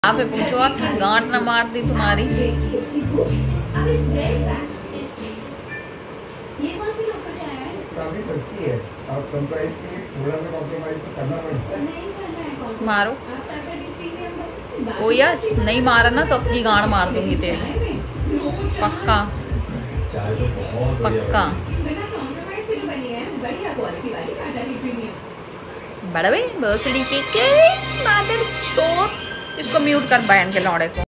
आप पूछो कि गांठ न मार दी तुम्हारी। काफी सस्ती है और कम प्राइस के लिए थोड़ा सा कॉम्प्रोमाइज तो करना पड़ता है। नहीं करना है मारो। ओ यस, नहीं मारा ना तो अपनी गांठ मार दूंगी तेरी, पक्का पक्का। बड़े भोसड़ी के मादर छोड़, इसको म्यूट कर बहन के लौड़े को।